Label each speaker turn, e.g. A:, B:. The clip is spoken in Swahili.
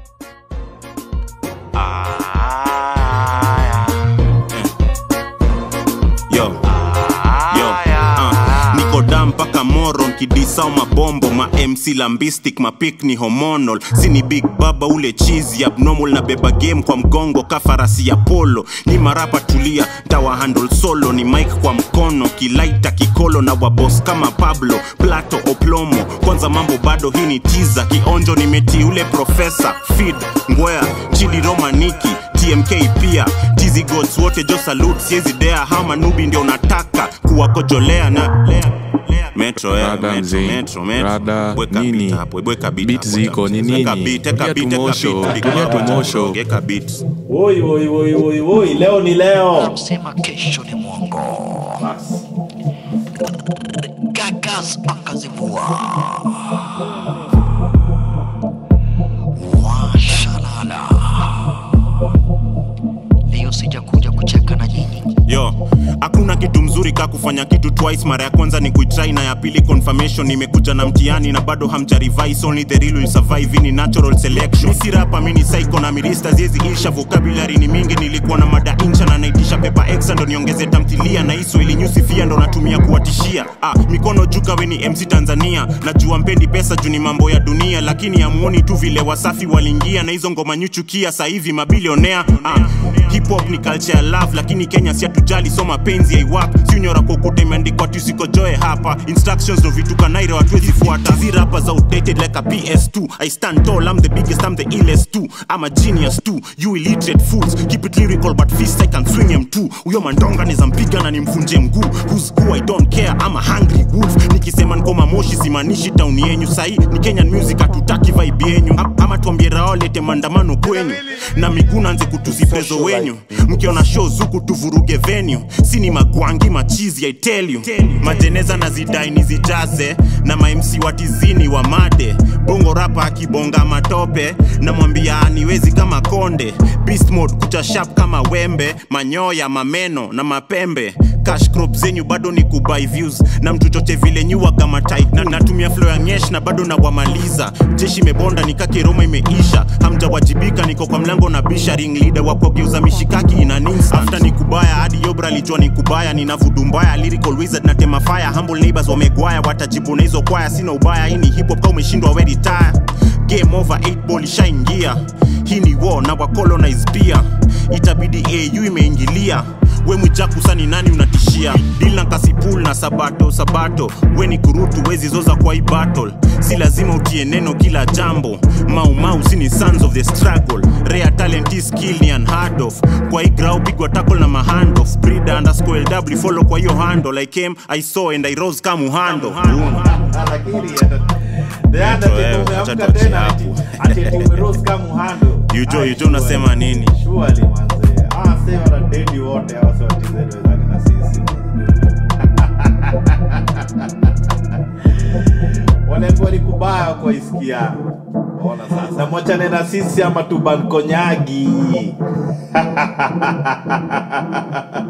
A: Mpaka moron kidisao mabombo ma MC lambistic ma pick ni hormonal sini big baba ule cheesy abnormal na beba game kwa mgongo kafarasi ya polo ni marapa tulia tawa handle solo ni mic kwa mkono kilaita kikolo na waboss kama Pablo Plato Oplomo kwanza mambo bado hii ni teaser kionjo nimeti ule professor feed ngwea chidi romaniki TMK pia Tizi gods wote jo salute siezi dea hama nubi ndio nataka kuwakojolea na Metro metro
B: Bweka nini?
A: Beat hapo, bweka beat.
B: Beat ziko ni nini?
A: Teka beat. Geka beat.
C: Woi, leo ni leo.
D: Msema kesho ni mwongo. Gagas akazivua. Washalala. Leo sijakuja kucheka na nyinyi.
A: Yo, hakuna kitu mzuri ka kufanya kitu twice. Mara ya kwanza ni kuitry na ya pili confirmation. Nimekuja na mtihani na bado hamja revise. Only the real will survive in natural selection. Misi rapa mini psycho na mirista ziezi isha. Vocabulary ni mingi nilikuwa na mada incha. Na naitisha paper extra ndo niongeze tamthilia. Na iso ili nyusifia ndo natumia kuwatishia. Mikono juka we ni MC Tanzania. Najua mpendi pesa juu ni mambo ya dunia. Lakini amuoni tu vile Wasafi walingia. Na hizo ngoma nyuchukia sa hivi mabilionea. Hip hop ni culture love. Lakini Kenya siya tujali so mapenzi ya iwap. Si unyora kokote imeandikwa tusiko joe hapa. Instructions ndo vitu kanaire watuwezi fuata. Zi rappers outdated like a PS2. I stand tall, I'm the biggest, I'm the illest too. I'm a genius too, you illiterate fools. Keep it lyrical but fist I can swing him too. Uyo mandonga neza mpiga na nimfunje mguu. Who's who I don't care, I'm a hungry wolf. Nikisema nkoma moshi simanishi town yenyu. Sahi ni Kenyan music hatutaki vibe yenyu. Ama tuambie rao lete mandamano kwenyu. Na miguna nze kutuziprezo wenyu. Mkiona show zuku tuvuruge venue. Sini magwangi machizi I tell you. Majeneza na zidai nizijaze. Na ma MC watizini wa made. Bongo rapa akibonga matope. Na mwambia aniwezi kama konde. Beast mode kucha sharp kama wembe. Manyoya mameno na mapembe. Cash crop zenyu bado ni kubuy views. Na mtu choche vile nyuwa kama tight. Na natumia flow ya nyesh na bado na wamaliza. Jeshi mebonda nikaki Roma imeisha. Hamja wajibika niko kwa mlango na bisha. Ring leader wako geuza mishikaki ina ninsa. After ni kubaya hadi Yobra lijua ni kubaya. Nina vudu mbaya lyrical wizard na tema fire. Humble neighbors wamegwaya watajibu na hizo kwaya. Sina ubaya hii ni hip hop kama umeshindwa we retire. Game over 8 ball ishaingia. Hii ni war na wa colonize pia. Itabidi AU imeingilia. We mwijaku sani nani unatishia. Deal na kasipul na sabato. We ni kurutu wezi zoza kwa hii battle. Si lazima utie neno kila jambo. Mau sini sons of the struggle. Rare talent is skill ni unheard of. Kwa hii grau pigwa tackle na mahand off. Breeder underscore LW follow kwa hiyo handle. I came, I saw and I rose kama uhando. Yujo unasema nini?
C: Surely manze. Sema na dedi wote hao sote zetu wezani na sisi. Wale kwa kubaya kwa isikia. Ona sasa mwachane na sisi ama tuban konyagi.